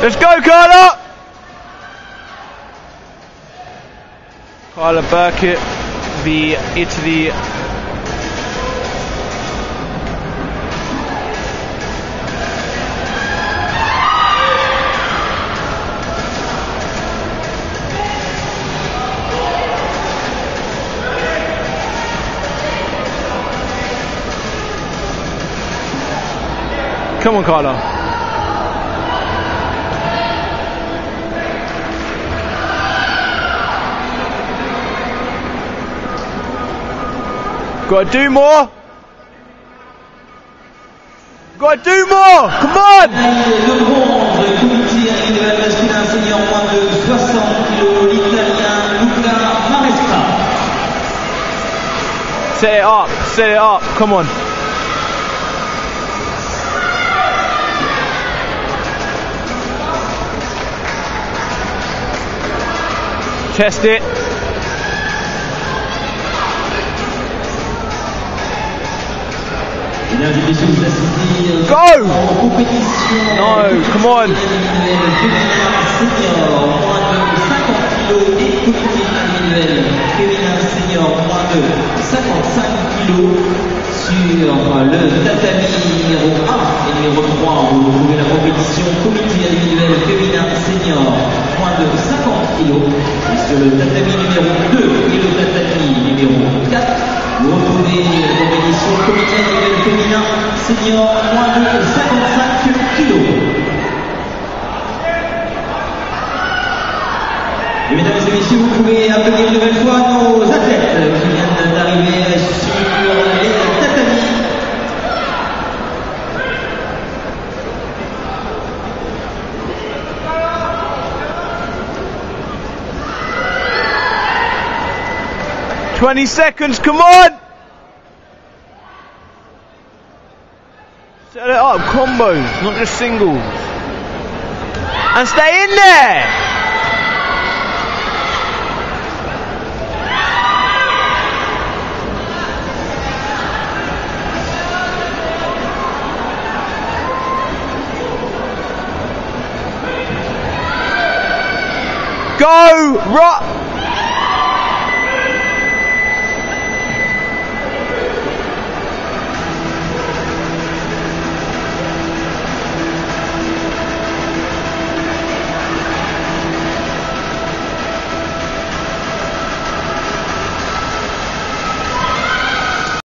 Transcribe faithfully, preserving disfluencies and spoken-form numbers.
Let's go, Carla! Carla Burkett, the Italy. Come on, Carla. Gotta do more. Gotta do more. Come on. Le bronze, comité individuel masculin senior moins de soixante kilos, l'Italien Luca Maresca. Set it up. Set it up. Come on. Test it. Go! No, come on. Sur le tatami numéro un et numéro trois, vous retrouvez la compétition comité individuel féminin senior moins de cinquante kilos. Et sur le tatami numéro deux et le tatami numéro quatre, vous retrouvez la compétition comité individuel féminin senior moins de cinquante-cinq kilos. Et mesdames et messieurs, vous pouvez applaudir une nouvelle fois nos athlètes qui viennent d'arriver sur les tatamis. twenty seconds, come on! Set it up, combos, not just singles. And stay in there! Go! Rock!